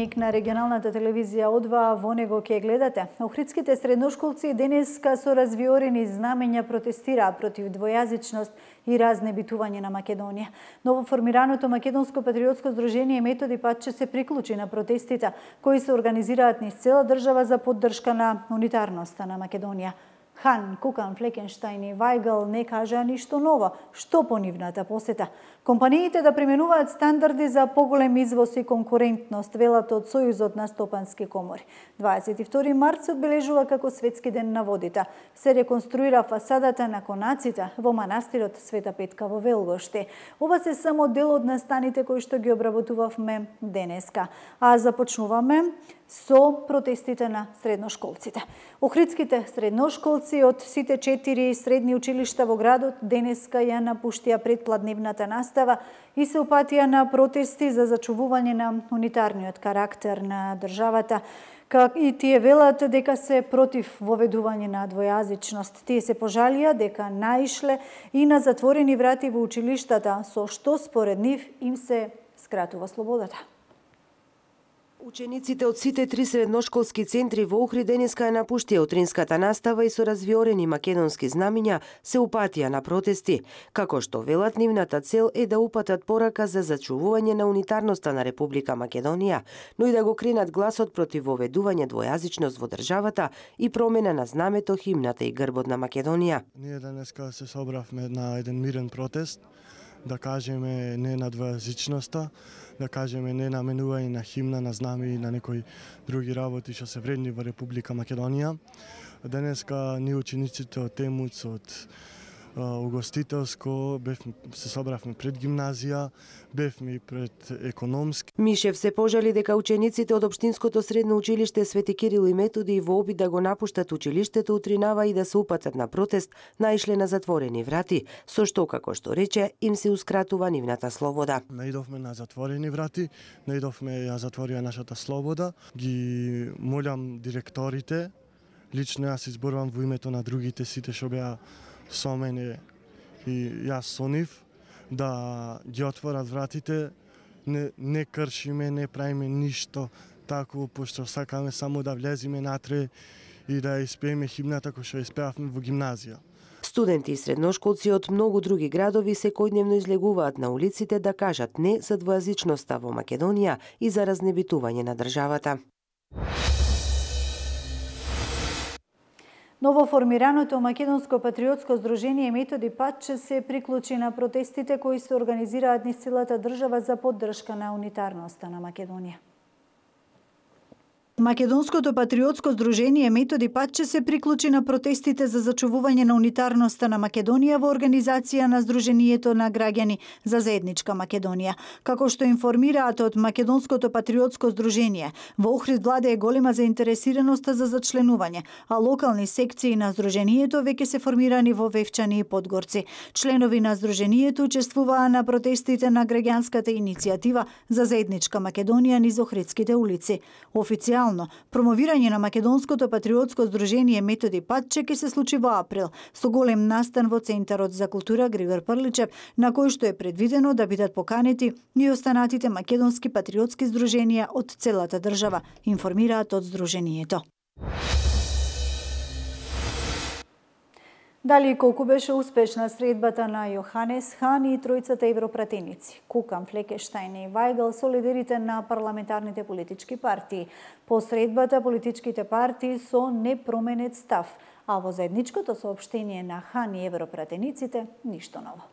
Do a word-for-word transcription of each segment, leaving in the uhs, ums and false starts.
Дневник на регионалната телевизија О2, во него ќе гледате. Охридските средношколци денеска со развиорени знамења протестираа против двојазичност и разнебитување на Македонија. Новоформираното Македонско патриотско здружение Методи Патче се приклучи на протестите кои се организираат низ цела држава за поддршка на унитарноста на Македонија. Хан, Кукан, Флекенштајн и Вајгал не кажаа ништо ново. Што по нивната посета? Компаниите да применуваат стандарди за поголем извоз и конкурентност, велат од Сојузот на стопански комори. дваесет и втори март се одбележува како Светски ден на водите. Се реконструира фасадата на конаците во манастирот Света Петка во Велгоште. Ова се само дел од настаните кои што ги обработувавме денеска. А започнуваме со протестите на средношколците. Охридските средношколци од сите четири средни училишта во градот денеска ја напуштија предпладневната настава и се упатија на протести за зачувување на унитарниот карактер на државата. И тие велат дека се против воведување на двојазичност. Тие се пожалија дека наишле и на затворени врати во училиштата, со што според нив им се скратува слободата. Учениците од сите три средношколски центри во Охрид денеска ја напуштија утринската настава и со развиорени македонски знамиња се упатија на протести. Како што велат, нивната цел е да упатат порака за зачувување на унитарноста на Република Македонија, но и да го кренат гласот против воведување двојазичност во државата и промена на знамето, химната и грбот на Македонија. Ние денеска се собравме на еден мирен протест, да кажеме не на двојазичноста, да кажеме не на менување на химна, на знаме и на некои други работи што се вредни во Република Македонија. Денеска ние учениците од Темуц, од Угостителско, бевме, се собравме пред гимназија, бевме и пред економски. Мишев се пожали дека учениците од Општинското средно училиште Свети Кирил и Методи во обид да го напуштат училиштето утринава и да се упатат на протест, наишле на затворени врати, со што, како што рече, им се ускратува нивната слобода. Наидовме на затворени врати, наидовме ја затворија нашата слобода. Ги молам директорите, лично јас изборувам во името на другите сите што беа со мене и јас со нив, да ги отворат вратите, не, не кршиме, не правиме ништо такво, пошто сакаме само да влеземе натре и да испееме химната која што испеавме во гимназија. Студенти и средношколци од многу други градови секојдневно излегуваат на улиците да кажат не за двојазичноста во Македонија и за разнебитување на државата. Новоформираното Македонско патриотско здружение Методи Патче се приклучи на протестите кои се организираат низ целата држава за поддршка на унитарноста на Македонија. Македонското патриотско здружение Методи Патче се приклучи на протестите за зачувување на унитарноста на Македонија во организација на Здруженијето на граѓани за заедничка Македонија. Како што информираат од Македонското патриотско здружение, во Охрид владее голема заинтересираност за зачленување, а локални секции на здруженијето веќе се формирани во Вевчани и Подгорци. Членови на здруженијето учествуваа на протестите на граѓанската иницијатива за заедничка Македонија низ охридските улици. Официјално промовирање на Македонското патриотско здружение Методи Патче ќе се случи во април со голем настан во Центарот за култура Григор Прличев, на кој што е предвидено да бидат поканети и останатите македонски патриотски здруженија од целата држава, информираат од здруженијето. Дали и колку беше успешна средбата на Јоханес Хан и тројцата европратеници, Кукан, Флекенштајн и Вајгал со лидерите на парламентарните политички партии. По средбата политичките партии со непроменет став, а во заедничкото соопштение на Хан и европратениците ништо ново.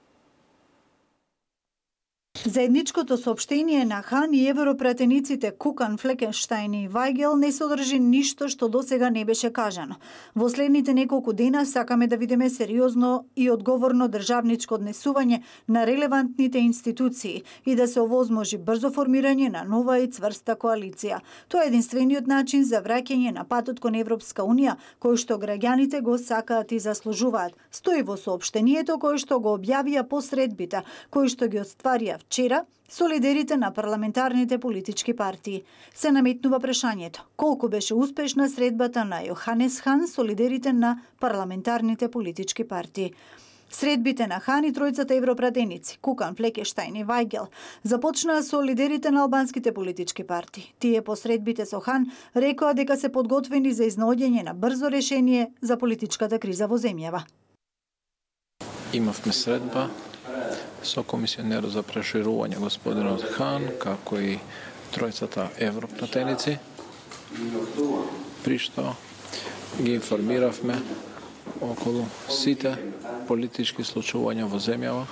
Заедничкото соопштение на Хан и европратениците Кукан, Флекенштајн и Вајгел не содржи ништо што досега не беше кажано. Во следните неколку дена сакаме да видиме сериозно и одговорно државничко однесување на релевантните институции и да се овозможи брзо формирање на нова и цврста коалиција. Тоа е единствениот начин за враќање на патот кон Европска унија, кој што граѓаните го сакаат и заслужуваат. Стои во соопштението кое што го објавија по средбите, кои што ги остварија вчера со лидерите на парламентарните политички партии. Се наметнува прашањето: колку беше успешна средбата на Јоханес Хан со лидерите на парламентарните политички партии? Средбите на Хан и тројцата европратеници, Кукан, Флекештајн и Вајгел, започнаа со лидерите на албанските политички партии. Тие по средбите со Хан рекоа дека се подготвени за изнаоѓање на брзо решение за политичката криза во земјава. Имавме средба со комисионерот за проширување господинот Хан, како и тројцата европратеници, при што ги информиравме околу сите политички случувања во земјава.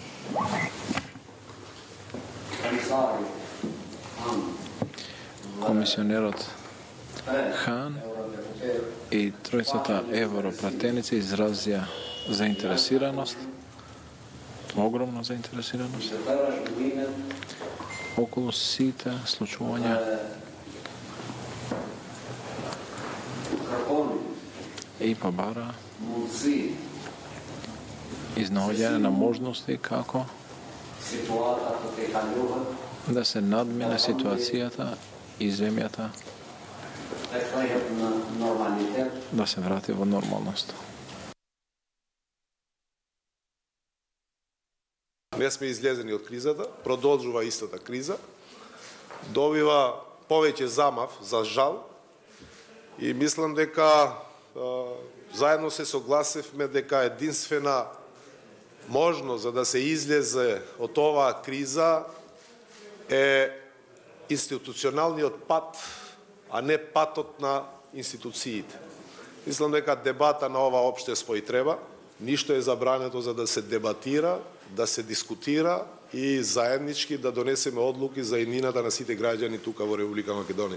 Комисионерот Хан и тројцата европратеници изразија заинтересираност, огромна заинтересираност околу сите случувања и побара изнаоѓање на можности како да се надмине ситуацијата и земјата да се врати во нормалност. Не сме излезени од кризата, продолжува истата криза, добива повеќе замав, за жал, и мислам дека заедно се согласивме дека единствена можност за да се излезе од оваа криза е институционалниот пат, а не патот на институциите. Мислам дека дебата на ова општество и треба, ништо е забрането за да се дебатира, да се дискутира и заеднички да донесеме одлуки за иднината на сите граѓани тука во Република Македонија.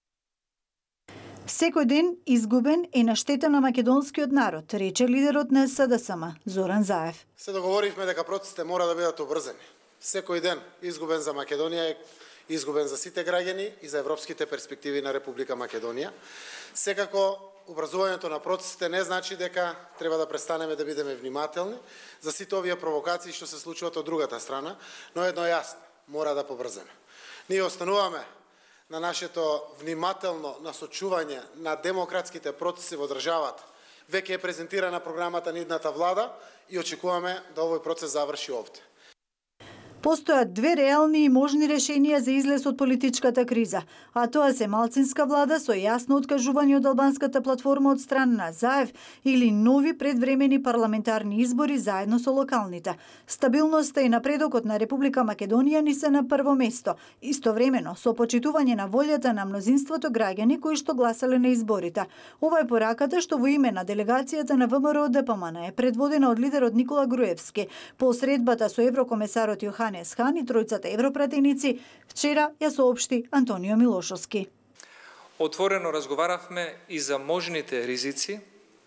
Секој ден изгубен е на штета на македонскиот народ, рече лидерот на С Д С М, Зоран Заев. Се договоривме дека процесите мора да бидат обрзани. Секој ден изгубен за Македонија е изгубен за сите граѓани и за европските перспективи на Република Македонија. Секако, образувањето на процесите не значи дека треба да престанеме да бидеме внимателни за сите овие провокации што се случуваат од другата страна, но едно е јасно, мора да побрзаме. Ние остануваме на нашето внимателно насочување на демократските процеси во државата. Веќе е презентирана програмата на идната влада и очекуваме да овој процес заврши овде. Постојат две реални и можни решенија за излез од политичката криза, а тоа се малцинска влада со јасно откажување од албанската платформа од страна на Заев или нови предвремени парламентарни избори заедно со локалните. Стабилноста и напредокот на Република Македонија ни се на прво место, истовремено со почитување на волјата на мнозинството граѓани кои што гласале на изборите. Ова е пораката што во име на делегацијата на В М Р Д П М Н е предводена од лидерот Никола Груевски по средбата со еврокомесарот Јоханес Хан и тројцата европратеници вчера ја соопшти Антонио Милошовски. Отворено разговаравме и за можните ризици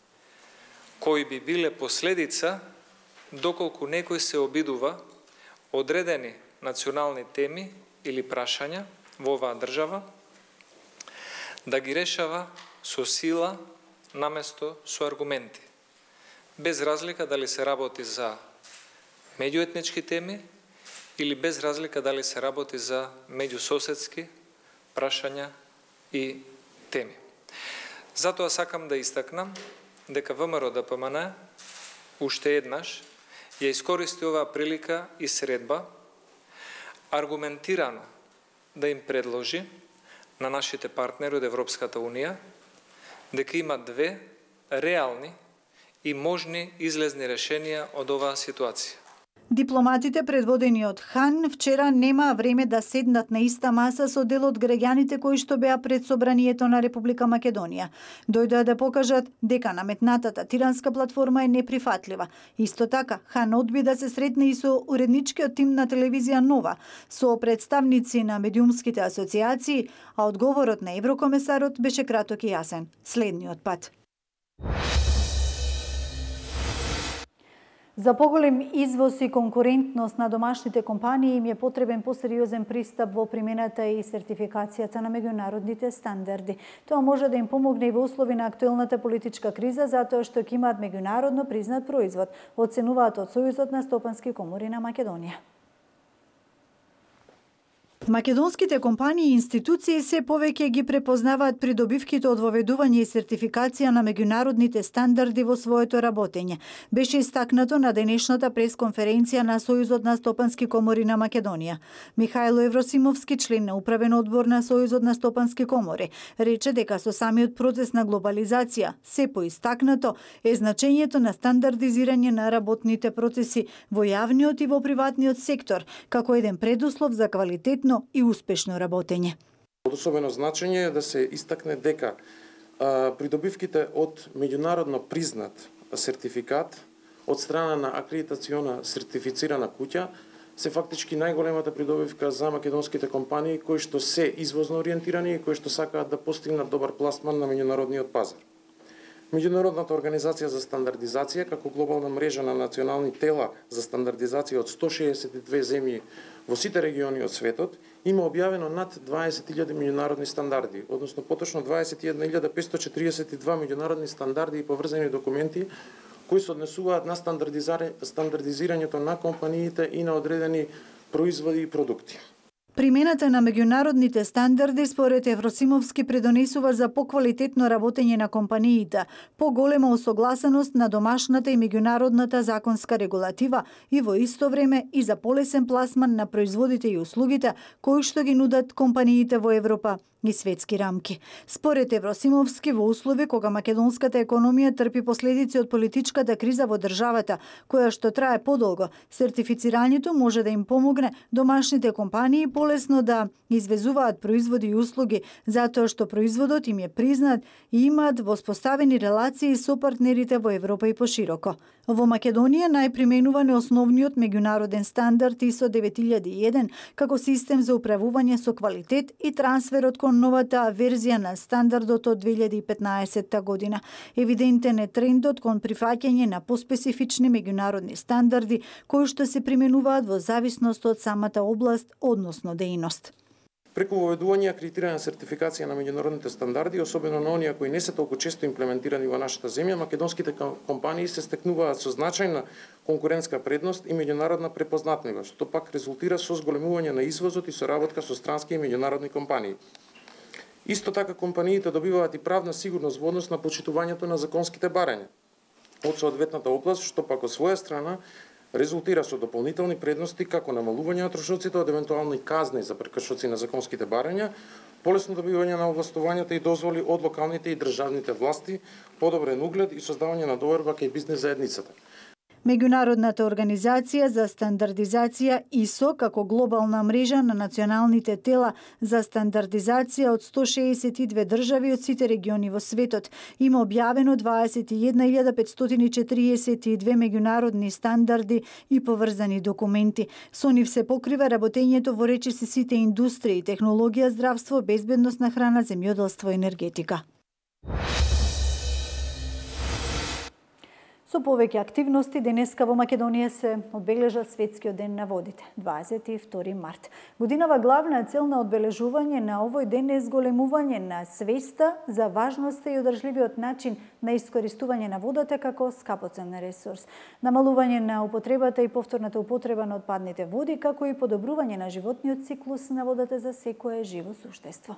кои би биле последица доколку некој се обидува одредени национални теми или прашања во оваа држава да ги решава со сила наместо со аргументи, без разлика дали се работи за меѓуетнички теми или без разлика дали се работи за меѓусоседски прашања и теми. Затоа сакам да истакнам дека В М Р Д П М Н уште еднаш ја искористи оваа прилика и средба аргументирано да им предложи на нашите партнери од Европската Унија дека има две реални и можни излезни решенија од оваа ситуација. Дипломатите предводени од Хан вчера немаа време да седнат на иста маса со дел од граѓаните кои што беа пред собранието на Република Македонија. Дојдоа да покажат дека наметнатата тиранска платформа е неприфатлива. Исто така, Хан одби да се сретне и со уредничкиот тим на телевизија Нова, со представници на медиумските асоциации, а одговорот на еврокомесарот беше краток и јасен. Следниот пат. За поголем извоз и конкурентност на домашните компании им е потребен посериозен пристап во примената и сертификацијата на меѓународните стандарди. Тоа може да им помогне и во услови на актуелната политичка криза, затоа што ќе имаат меѓународно признат производ, оценуваат од Сојузот на стопански комори на Македонија. Македонските компании и институции се повеќе ги препознаваат придобивките од воведување и сертификација на меѓународните стандарди во своето работење. Беше истакнато на денешната пресконференција на Сојузот на стопански комори на Македонија. Михајло Евросимовски, член на управен одбор на Сојузот на стопански комори, рече дека со самиот процес на глобализација се поистакнато е значењето на стандардизирање на работните процеси во јавниот и во приватниот сектор, како еден предуслов за квалитетно и успешно работење. Од особено значење е да се истакне дека а, придобивките од меѓународно признат сертификат од страна на акредитациона сертифицирана куќа се фактички најголемата придобивка за македонските компании кои што се извозно ориентирани и кои што сакаат да постигнат добар пласман на меѓународниот пазар. Меѓународната организација за стандардизација како глобална мрежа на национални тела за стандардизација од сто шеесет и две земји во сите региони од светот има објавено над дваесет илјади меѓународни стандарди, односно поточно дваесет и една илјада петстотини четиридесет и два меѓународни стандарди и поврзани документи кои се однесуваат на стандардизирањето на компаниите и на одредени производи и продукти. Примената на меѓународните стандарди според Евросимовски предонесува за поквалитетно работење на компаниите, поголема усогласеност на домашната и меѓународната законска регулатива и во исто време и за полесен пласман на производите и услугите кои што ги нудат компаниите во Европа и светски рамки. Според Евросимовски, во услови кога македонската економија трпи последици од политичката криза во државата, која што трае подолго, сертифицирањето може да им помогне домашните компании полесно да извезуваат производи и услуги, затоа што производот им е признат и имаат воспоставени релации со партнерите во Европа и пошироко. Во Македонија најприменуван е основниот меѓународен стандард ИСО девет илјади и еден како систем за управување со квалитет и трансферот кон новата верзија на стандардот од две илјади и петнаесетта година. Евидентен е трендот кон прифаќање на поспецифични меѓународни стандарди кои што се применуваат во зависност од самата област, односно дејност. Преку воведување и акредитирање сертификација на меѓународните стандарди, особено на оние кои не се толку често имплементирани во нашата земја, македонските компании се стекнуваат со значајна конкурентска предност и меѓународна препознатливост, што пак резултира со зголемување на извозот и соработка со странски и меѓународни компании. Исто така компаниите добиваат и правна сигурност во однос на почитувањето на законските барања од соодветната област, што пак од своја страна резултира со дополнителни предности како намалување на трошоците од евентуални казни за прекршоци на законските барања, полесно добивање на овластувањата и дозволи од локалните и државните власти, подобрен углед и создавање на доверба кај бизнес заедницата. Меѓународната организација за стандардизација ИСО како глобална мрежа на националните тела за стандардизација од сто шеесет и две држави од сите региони во светот има објавено дваесет и една илјада петстотини четириесет и две меѓународни стандарди и поврзани документи. Со нив се покрива работењето во речиси сите индустрии, технологија, здравство, безбедност на храна, земјоделство и енергетика. Со повеќе активности, денеска во Македонија се одбележа Светскиот ден на водите, дваесет и втори март. Годинава главна цел на одбележување на овој ден е зголемување на свеста за важноста и одржливиот начин на искористување на водата како скапоценен ресурс, намалување на употребата и повторната употреба на отпадните води, како и подобрување на животниот циклус на водата за секое живо суштество.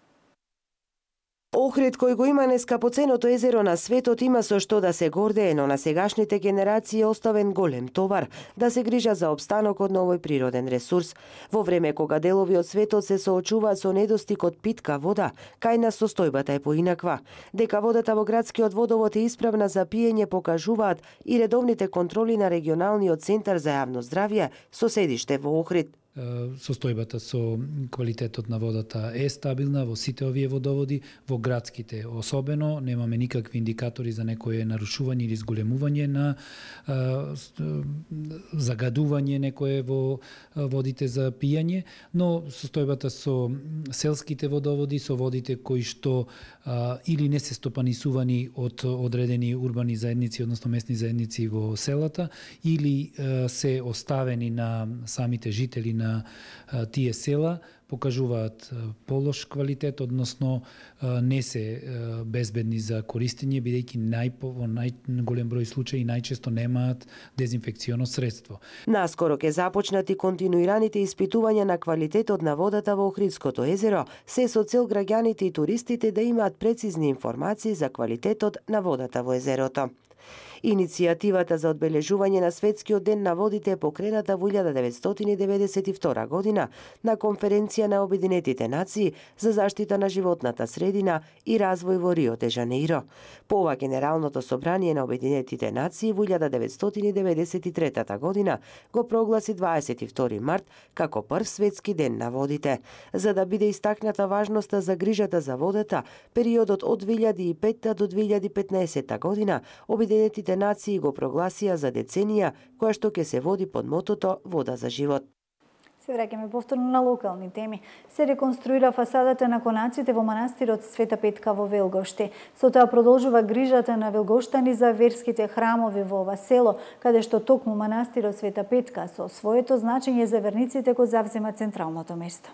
Охрид кој го има нескапоценото езеро на светот има со што да се гордее, но на сегашните генерации е оставен голем товар да се грижа за опстанокот на овој природен ресурс. Во време кога делови од светот се соочуваат со недостиг од питка вода, кај нас состојбата е поинаква. Дека водата во градскиот водовод е исправна за пиење покажуваат и редовните контроли на регионалниот центар за јавно здравје со седиште во Охрид. Состојбата со квалитетот на водата е стабилна во сите овие водоводи, во градските особено, немаме никакви индикатори за некое нарушување или зголемување на а, загадување некое во водите за пиење, но состојбата со селските водоводи, со водите кои што а, или не се стопанисувани од одредени урбани заедници, односно местни заедници во селата, или а, се оставени на самите жители на на тие села, покажуваат полош квалитет, односно не се безбедни за користење, бидејќи најпо, во најголем број случаи најчесто немаат дезинфекционо средство. Наскоро ќе започнати континуираните испитувања на квалитетот на водата во Охридското езеро, се со цел граѓаните и туристите да имаат прецизни информации за квалитетот на водата во езерото. Иницијативата за одбележување на Светскиот ден на водите е покрената во илјада деветстотини деветдесет и втора година на Конференција на Обединетите нации за заштита на животната средина и развој во Рио де Жанеиро. По ова Генералното собрание на Обединетите нации во илјада деветстотини деветдесет и трета година го прогласи дваесет и втори март како прв светски ден на водите. За да биде истакната важноста за грижата за водата, периодот од две илјади и петта до две илјади и петнаесетта година Обединетите нации го прогласија за деценија која што ќе се води под мотото Вода за живот. Се враќаме повторно на локални теми. Се реконструира фасадата на конаците во манастирот Света Петка во Велгоште. Со тоа продолжува грижата на велгоштани за верските храмови во ова село, каде што токму манастирот Света Петка со своето значење за верниците го завзема централното место.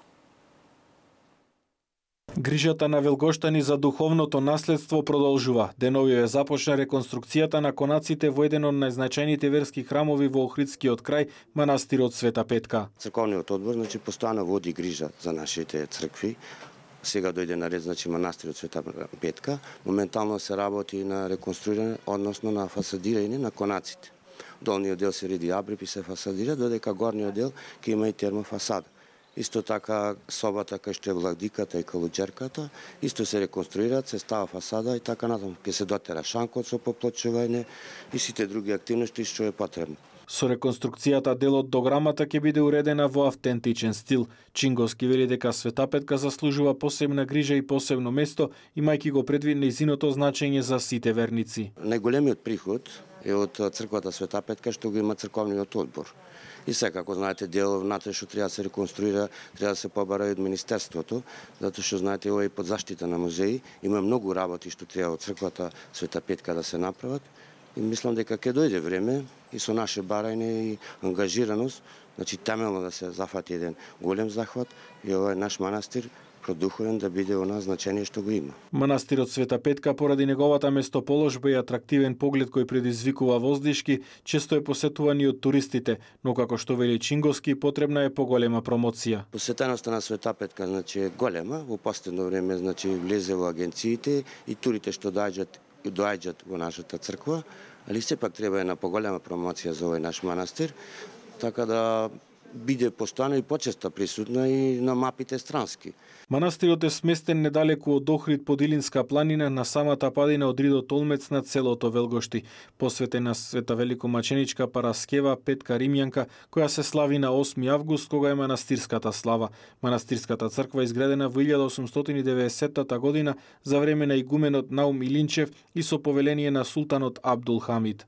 Грижата на велгоштани за духовното наследство продолжува. Деновиве започна реконструкцијата на конаците во еден од најзначајните верски храмови во Охридскиот крај, манастирот Света Петка. Црковниот одбор значи постојано води грижа за нашите цркви. Сега дојде на ред значи манастирот Света Петка. Моментално се работи на реконструирање, односно на фасадирање на конаците. Долниот дел се реди абрип и се фасадира, додека горниот дел ќе има и термофасада. Исто така собата кај што е владиката и калуџерката, исто се реконструираат, се става фасада и така натаму. Ќе се дотера шанкот со поплочување и сите други активности што е потребно. Со реконструкцијата делот дограмата ќе биде уредена во автентичен стил. Чинговски вели дека Света Петка заслужува посебна грижа и посебно место, имајќи го предвид нејзиното значење за сите верници. Најголемиот приход е од црквата Света Петка што го има црковниот одбор. И секако знаете дел внатре што треба да се реконструира, треба да се побара и од министерството, затоа што знаете ова е под заштита на музеи, има многу работи што треба од црквата Света Петка да се направат. И мислам дека ќе дојде време и со наше барање и ангажираност, значи темелно да се зафати еден голем захват и овој наш манастир продуховен да биде она значење што го има. Манастирот Света Петка поради неговата местоположба и атрактивен поглед кој предизвикува воздишки, често е посетуван и од туристите, но како што вели Чинговски, потребна е поголема промоција. Посетеноста на Света Петка значи е голема, во последно време значи влезе во агенциите и турите што доаѓаат доаѓаат во нашата црква, али сепак треба една поголема промоција за овој наш манастир, така да биде постојано и почесто присутна и на мапите странски. Манастирот е сместен недалеку од Охрид под Илинска планина на самата падина од Ридот Олмец на селото Велгошти, посветен на Света Великомаченичка Параскева Петка Римјанка, која се слави на осми август, кога е манастирската слава. Манастирската црква изградена во илјада осумстотини и деветдесетта година за време на игуменот Наум Илинчев и со повеление на султанот Абдул Хамид.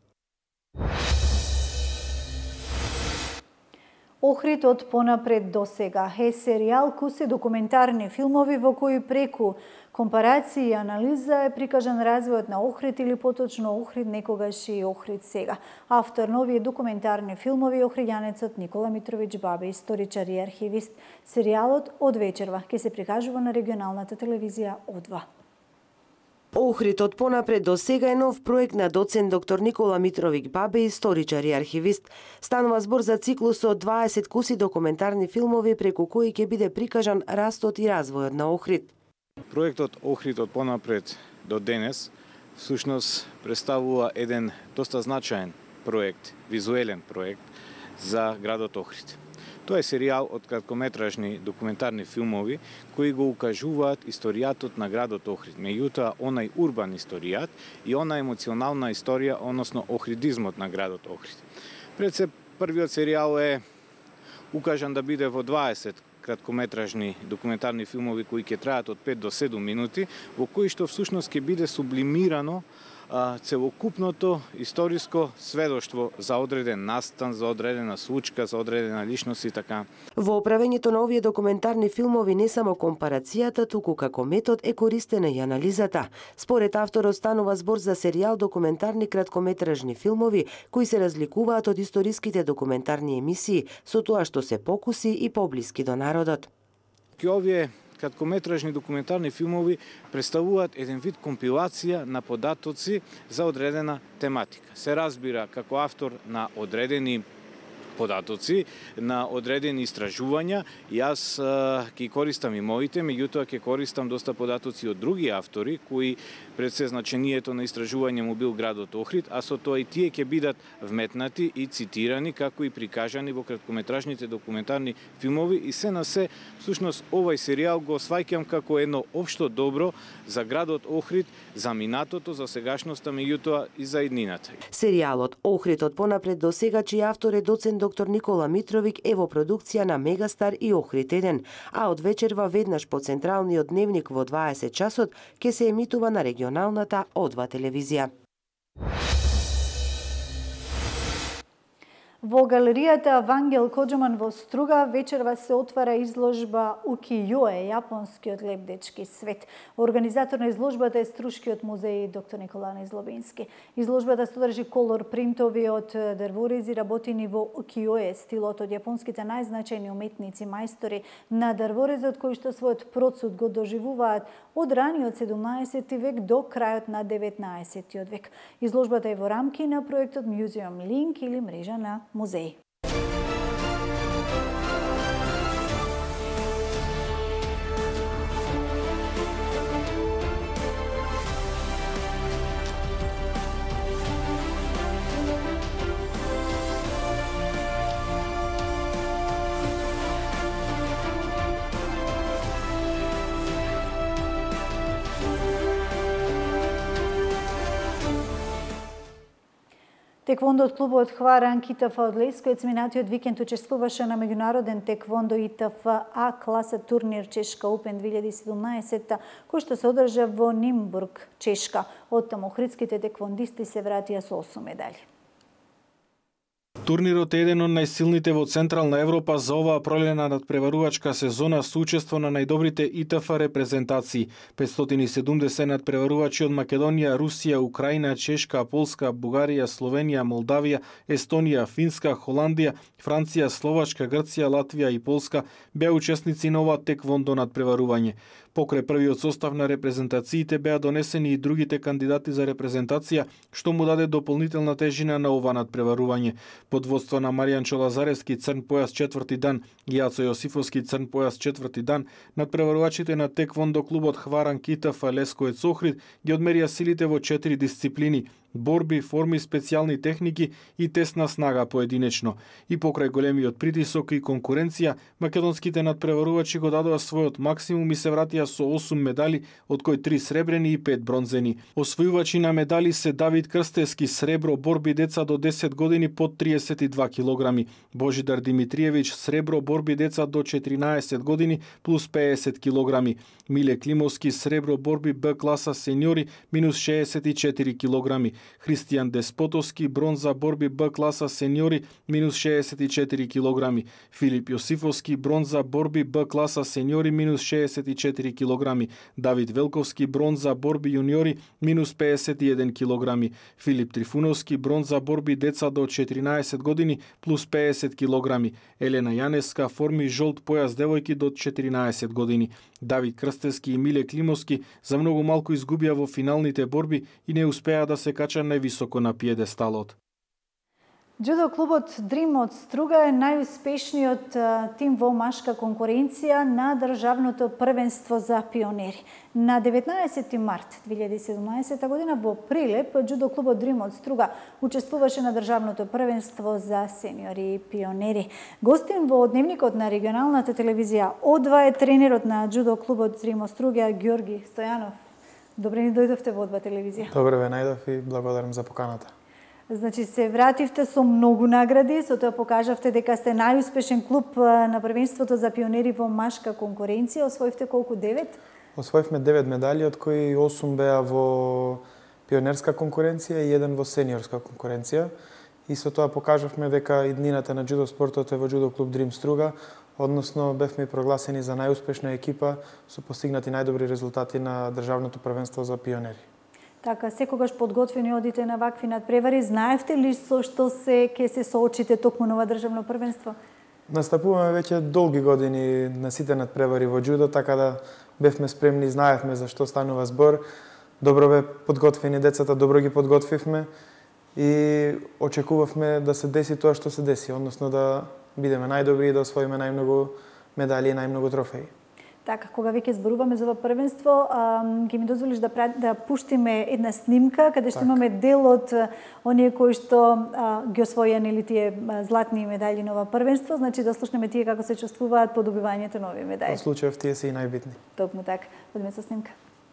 Охрид од понапред до сега е серијал куси документарни филмови во кои преку компарација и анализа е прикажан развојот на Охрид или поточно Охрид некогаш и Охрид сега. Автор на овие документарни филмови е охриѓанецот Никола Митровиќ Бабе, историчар и архивист. Серијалот од вечерва ќе се прикажува на регионалната телевизија О два. Охрид од понапред до сега е нов проект на доцент доктор Никола Митровиќ Бабе, историчар и архивист. Станува збор за циклус од дваесет куси документарни филмови преку кои ќе биде прикажан растот и развојот на Охрид. Проектот Охрид од понапред до денес всушност представува еден доста значаен проект, визуелен проект за градот Охрид. Тоа е серијал од краткометражни документарни филмови кои го укажуваат историјатот на градот Охрид, меѓутоа онај урбан историјат и она емоционална историја, односно охридизмот на градот Охрид. Пред се првиот серијал е укажан да биде во дваесет краткометражни документарни филмови кои ќе траат од пет до седум минути, во кои што всушност ќе биде сублимирано целокупното историско сведоштво за одреден настан, за одредена случка, за одредена личност и така. Во правењето на овие документарни филмови не само компарацијата, туку како метод е користена и анализата. Според авторот станува збор за серијал документарни краткометражни филмови кои се разликуваат од историските документарни емисии со тоа што се покуси и поблиски до народот. Ки овие краткометражни документарни филмови представуваат еден вид компилација на податоци за одредена тематика. Се разбира како автор на одредени податоци, на одредени истражувања. Јас ќе користам и моите, меѓутоа ќе користам доста податоци од други автори кои пред се значението на истражување му бил градот Охрид, а со тоа и тие ќе бидат вметнати и цитирани како и прикажани во краткометражните документарни филмови и се на се всушност овај серијал го сваќам како едно општо добро за градот Охрид, за минатото, за сегашноста, меѓутоа и за иднината. Серијалот Охрид од понапред до сега, чиј автор е доцент доктор Никола Митровик, е во продукција на Мегастар и Охрид еден, а од вечерва веднаш по централниот дневник во дваесет часот ќе се емитува на регионалната О два телевизија. Во галеријата Вангел Коџуман во Струга вечерва се отвара изложба Укијоe, јапонскиот лебдечки свет. Организатор на изложбата е Струшкиот музеј доктор Николана Излобински. Изложбата содржи колор принтови од дрворези работени во Укијоe, стилот од јапонските најзначајни уметници мајстори на дрворезот кои што својот процуд го доживуваат од раниот седумнаесети век до крајот на деветнаесеттиот век. Изложбата е во рамки на проектот Museum Link или мрежа на музеи. Теквондо од клубот Хваран КиТФ од Лесковец минатиот викенд учествуваше на меѓународен теквондо ИТФ А класа турнир Чешка Опен две илјади и седумнаесет, кој што се одржа во Нимбург, Чешка. Оттаму охридските теквондисти се вратија со осум медали. Турнирот е еден од најсилните во Централна Европа за оваа пролетна надпреварувачка сезона со учество на најдобрите ИТФ репрезентации. петстотини и седумдесет надпреварувачи од Македонија, Русија, Украина, Чешка, Полска, Бугарија, Словенија, Молдавија, Естонија, Финска, Холандија, Франција, Словачка, Грција, Латвија и Полска беа учесници на ова теквондо надпреварување. Покрај првиот состав на репрезентациите беа донесени и другите кандидати за репрезентација, што му даде дополнителна тежина на ова надпреварување. Под водство на Маријан Чолазаревски црн појас четврти дан и Јацо Јосифовски црн појас четврти дан, надпреварувачите на теквондо клубот Хваран КиТФ Лесковец Охрид ги одмерија силите во четири дисциплини: борби, форми, специјални техники и тесна снага поединечно. И покрај големиот притисок и конкуренција, македонските надпреварувачи го дадоа својот максимум и се вратија со осум медали, од кои три сребрени и пет бронзени. Освојувачи на медали се Давид Крстевски сребро борби деца до десет години под триесет и два килограми, Божидар Димитриевиќ сребро борби деца до четиринаесет години плюс педесет килограми, Миле Климовски сребро борби Б класа сениори минус шеесет и четири килограми, Христијан Деспотовски бронза борби Б класа сениори минус шеесет и четири килограми, Филип Јосифовски бронза борби Б класа сениори минус шеесет и четири килограми, Давид Велковски бронза борби јуниори минус педесет и еден килограми, Филип Трифуновски бронза борби деца до четиринаесет години плюс педесет килограми, Елена Јанеска форми жолт појас девојки до четиринаесет години. Давид Крстевски и Миле Климовски за многу малку изгубија во финалните борби и не успеа да се кача највисоко на пиедесталот. Џудо клубот Дрим од Струга е најуспешниот тим во машка конкуренција на државното првенство за пионери. На деветнаесети март две илјади и седумнаесета година во Прилеп, џудо клубот Дрим од Струга учествуваше на државното првенство за сениори и пионери. Гостин во дневникот на регионалната телевизија О два е тренерот на џудо клубот Дрим од Струга Ѓорги Стојанов. Добре ни дојдовте во О два телевизија. Добре ве најдов и благодарам за поканата. Значи се вративте со многу награди, со тоа покажавте дека сте најуспешен клуб на првенството за пионери во машка конкуренција. Освоивте колку? девет? Освоивме девет медали, од кои осум беа во пионерска конкуренција и еден во сениорска конкуренција. И со тоа покажавме дека иднината на џудо спортот е во џудо клуб Дрим Струга, односно бевме прогласени за најуспешна екипа со постигнати најдобри резултати на државното првенство за пионери. Така, секогаш подготвени одите на вакви надпревари, знаевте ли со што се ќе се соочите токму на ова државно првенство? Настапуваме веќе долги години на сите надпревари во џудо, така да бевме спремни, знаевме за што станува збор. Добро бе подготвени децата, добро ги подготвивме и очекувавме да се деси тоа што се деси, односно да бидеме најдобри и да освоиме најмногу медали и најмногу трофеи. Така, кога веќе зборуваме за ова првенство, ќе ми дозволиш да, да пуштиме една снимка каде што так. Имаме дел од оние кои што а, ги освоија нели тие златни медали на ова првенство, значи да слушнеме тие како се чувствуваат по добивањето на овие медали. Во случајов тие се и најбитни. Токму така. Одиме со снимка.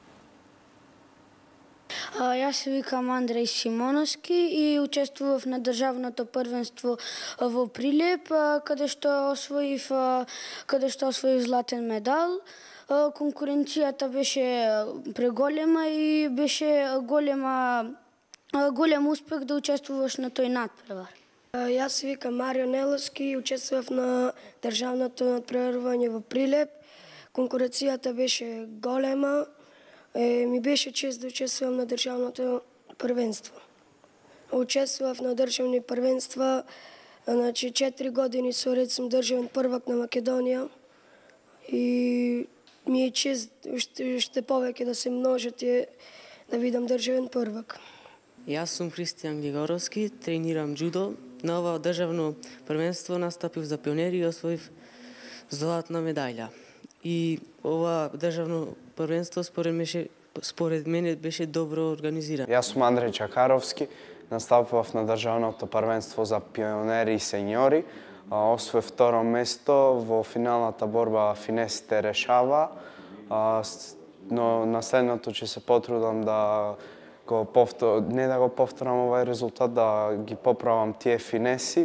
А, јас се викам Андреј Симоновски и учествував на државното првенство во Прилеп, каде што освоив каде што освоив златен медал. Конкуренцијата беше преголема и беше голема голем успех да учествуваш на тој надпревар. Јас се викам Марио Неловски и учествував на државното надпреварување во Прилеп. Конкуренцијата беше голема. Е, ми беше чест да учествувам на државното првенство. Учествував на државни првенства, значи четири години со ред сум државен првак на Македонија и ми е чест уште, уште повеќе да се множат и да видам државен првак. Јас сум Христијан Григоровски, тренирам џудо. На ова државно првенство настапив за пионери и освоив златна медаља. И ова државно првенство според мене, според мене беше добро организирано. Јас сум Андреј Чакаровски, настапував на државното првенство за пионери и сеньори. Освоив второ место во финалната борба Финесите решава, но на следното ќе се потрудам да го повтор... не да го повторам овај резултат, да ги поправам тие финеси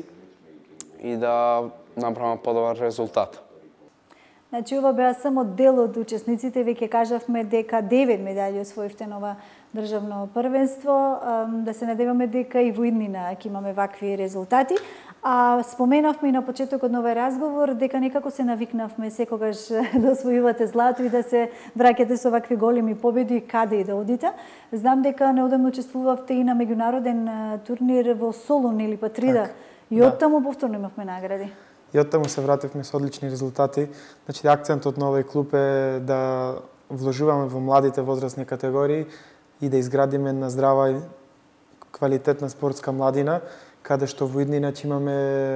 и да направам подобар резултат. Значи, ова беа само дел од учесниците, веќе кажавме дека девет медали освоивте на ова државно првенство, да се надеваме дека и во иднина ќе имаме вакви резултати. А споменавме и на почетокот на овој разговор дека некако се навикнавме секогаш да освојувате злато и да се враќате со вакви големи победи каде и да одите. Знам дека неодамно учествувавте и на меѓународен турнир во Солун или Патрида. И оттаму повторно имавме награди. И оттаму се вративме со одлични резултати. Значи, акцентот на овој клуб е да вложуваме во младите возрастни категории и да изградиме една здрава и квалитетна спортска младина, каде што во иднина ќе имаме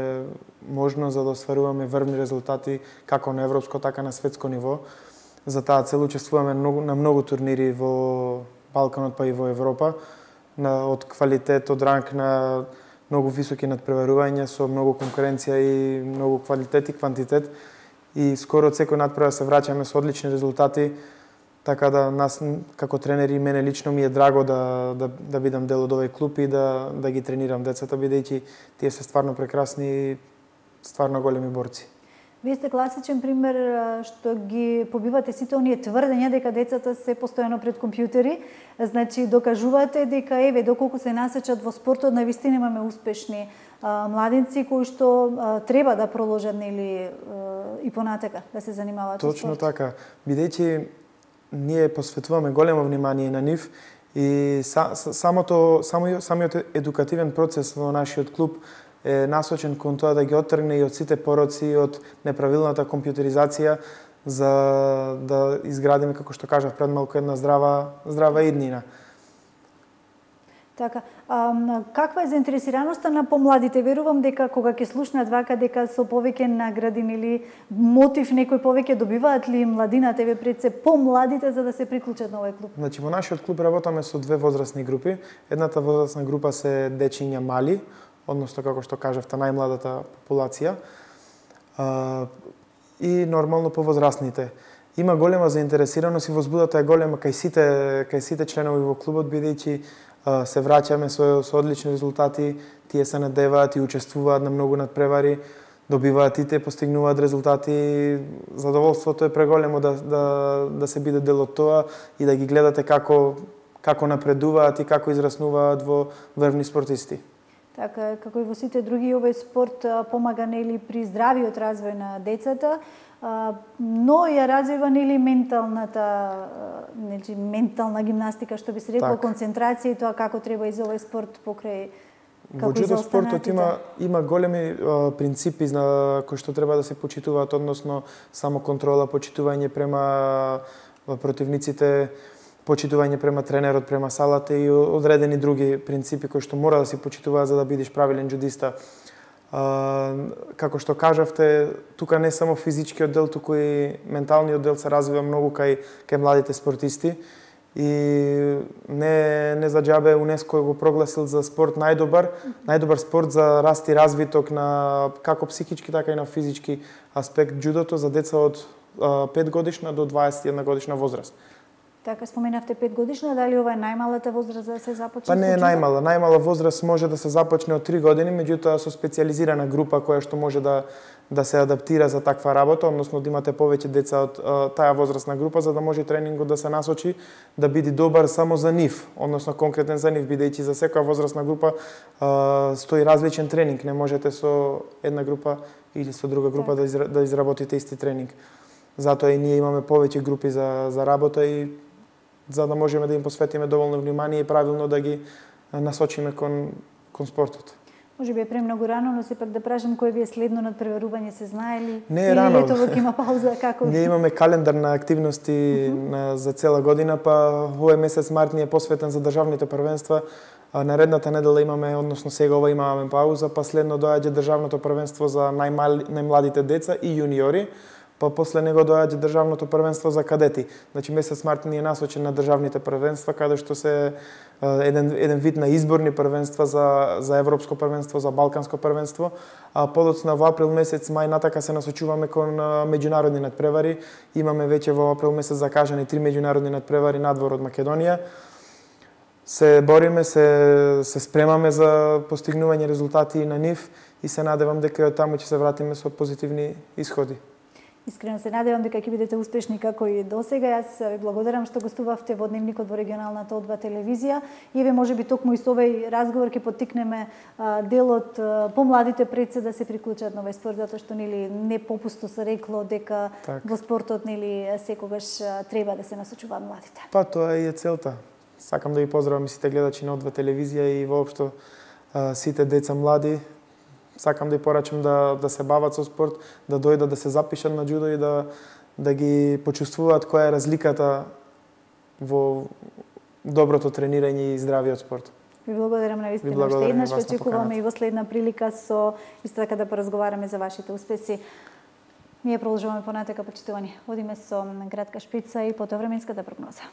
можност за да остваруваме врвни резултати како на европско, така на светско ниво. За таа цел учествуваме на многу турнири во Балканот, па и во Европа, на, од квалитет, од ранг на многу високи надпреварувања со многу конкуренција и многу квалитет и квантитет. И скоро од секој надпревар се враќаме со одлични резултати, така да нас како тренери, мене лично ми е драго да да да бидам дел од овој клуб и да да ги тренирам децата, бидејќи тие се стварно прекрасни и стварно големи борци. Вие сте класичен пример што ги побивате сите оние тврдења дека децата се постојано пред компјутери. Значи, докажувате дека еве доколку се насечат во спортот, навистина имаме успешни а, младинци кои што а, треба да проложат нели а, и понатака да се занимаваат со спорт. Точно така, бидејќи ние посветуваме големо внимание на нив и са, самото само самиот едукативен процес во нашиот клуб е насочен кон тоа да ги оттргне и од сите пороци, од неправилната компјутеризација, за да изградиме, како што кажав пред малку, една здрава, здрава иднина. Така, а, каква е заинтересираноста на помладите? Верувам дека кога ќе слушнат вака дека со повеќе награди или мотив некој повеќе добиваат ли младината еве пред се помладите за да се приклучат на овој клуб? Значи во нашиот клуб работаме со две возрастни групи. Едната возрастна група се дечиња мали, односно како што кажавте најмладата популација. А, и нормално повозрастните. Има голема заинтересираност и возбудата е голема кај сите кај сите членови во клубот, бидејќи се враќаме со, со одлични резултати, тие се надеваат и учествуваат на многу надпревари, добиваат и те, постигнуваат резултати. Задоволството е преголемо да, да, да се биде дел од тоа и да ги гледате како, како напредуваат и како израснуваат во врвни спортисти. Така, како и во сите други, овој спорт помага нели при здравиот развој на децата, но ја развива нели менталната, нели ментална гимнастика, што би се рекло, так. концентрација и тоа како треба и за овој спорт покрај Во џудо спортот има има големи а, принципи на кои што треба да се почитуваат, односно самоконтрола, почитување према противниците, почитување према тренерот, према салата и одредени други принципи кои што мора да се почитуваат за да бидеш правилен џудиста. А, како што кажавте, тука не само физичкиот дел, туку и менталниот дел се развива многу кај кај младите спортисти. И не не за џабе УНЕСКО го прогласил за спорт најдобар, најдобар спорт за раст и развиток на како психички така и на физички аспект џудото за деца од пет годишна до дваесет и една годишна возраст. Така споменавте пет годишна, дали ова е најмалата возраст за да се започне? Па не е најмала, најмала возраст може да се започне од три години, меѓутоа со специјализирана група која што може да да се адаптира за таква работа, односно да имате повеќе деца од а, таа возрастна група, за да може тренингот да се насочи да биде добар само за нив, односно конкретен за нив, бидејќи за секоја возрастна група а, стои различен тренинг, не можете со една група или со друга група да, изра, да изработите исти тренинг. Затоа и ние имаме повеќе групи за за работа и за да можеме да им посветиме доволно внимание и правилно да ги насочиме кон кон спортот. Може би е премногу рано, но сепак да прашам кој ви е следно надпреварување, се знае ли? Не е рано. Или летово ќе има пауза, како? Ние имаме календар на активности uh -huh. на, за цела година, па овој месец март ни е посветен за државните првенства. А наредната недела имаме, односно сега ова имаме пауза, па следно доаѓа државното првенство за најмали, најмладите деца и јуниори, па после него доаѓа државното првенство за кадети. Значи месец март ни е насочен на државните првенства, каде што се еден еден вид на изборни првенства за за европско првенство, за балканско првенство, а подоцна во април месец, мај натака се насочуваме кон меѓународни надпревари. Имаме веќе во април месец закажани три меѓународни надпревари надвор од Македонија. Се бориме, се се спремаме за постигнување резултати на нив и се надевам дека од таму ќе се вратиме со позитивни исходи. Искрено се надевам дека ќе бидете успешни како и досега. Јас ви благодарам што гостувавте во Дневникот во регионалната О два телевизија. И ве можеби токму и со овој разговор ќе поттикнеме делот помладите пред се да се приклучат на овој спорт, затоа што нели не попусто се рекло дека так. Во спортот нели секогаш треба да се насочуваат младите. Па тоа и е целта. Сакам да ви поздравам сите гледачи на О два телевизија и воопшто сите деца млади. Сакам да ја порачам да да се бават со спорт, да дојдат да се запишат на џудо и да да ги почувствуваат која е разликата во доброто тренирање и здравиот спорт. Ви благодарам на вистина. Уште еднаш ве очекуваме и во следна прилика со исто така да поразговараме за вашите успеси. Ние продолжуваме понатака, почитувани. Одиме со кратка шпица и потоа временската прогноза.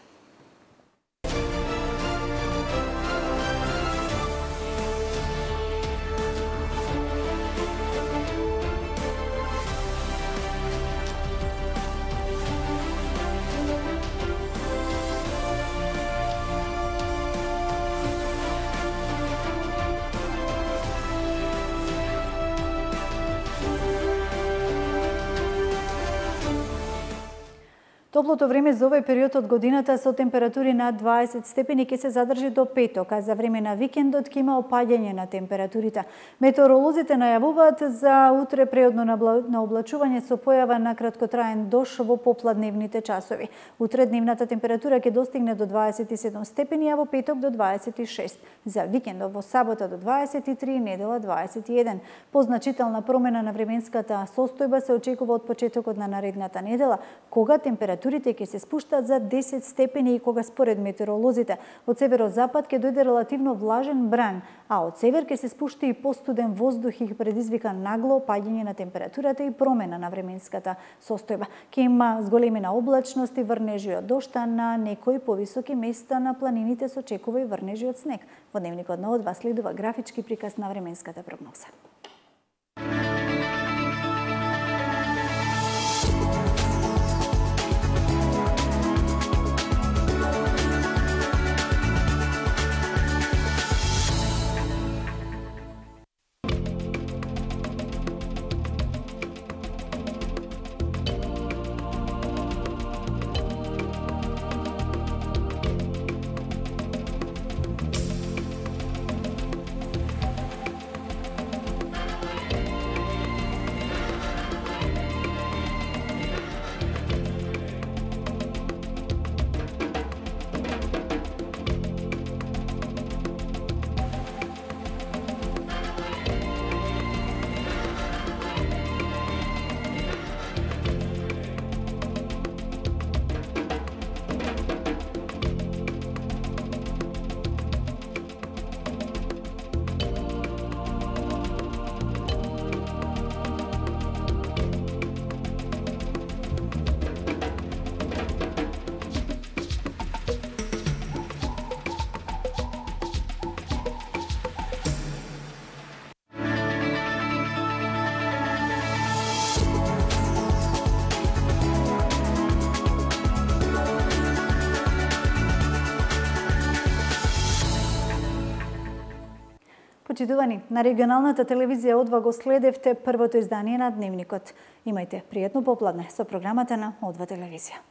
Топлото време за овој период од годината со температури над дваесет степени ќе се задржи до петок, а за време на викендот ќе има опаѓање на температурите. Метеоролозите најавуваат за утре преодно на облачување со појава на краткотраен дош во попладневните часови. Утре дневната температура ќе достигне до дваесет и седум степени, а во петок до дваесет и шест. За викендот во сабота до дваесет и три, недела дваесет и еден. Позначителна промена на временската состојба се очекува од почетокот на наредната недела, кога температурите ќе се спуштат за десет степени и кога според метеоролозите од северозапад ќе дојде релативно влажен бран, а од север ќе се спушти и постуден воздух и предизвика нагло опаѓање на температурата и промена на временската состојба. Ќе има зголемена облачност и врнежи од дошта, на некои повисоки места на планините се очекува и врнежи од снег. Во Дневникот на О два следува графички приказ на временската прогноза. почитувани, на регионалната телевизија О два го следевте првото издание на Дневникот. Имајте пријатно попладне со програмата на О два телевизија.